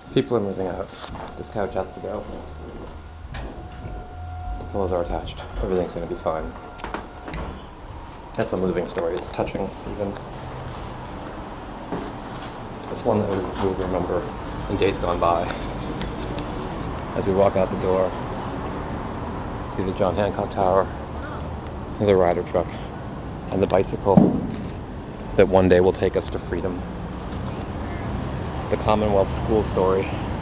People are moving out. This couch has to go. The pillows are attached. Everything's going to be fine. That's a moving story. It's touching, even. It's one that we'll remember in days gone by. As we walk out the door, see the John Hancock Tower, and the Ryder truck, and the bicycle that one day will take us to freedom. The Commonwealth school story.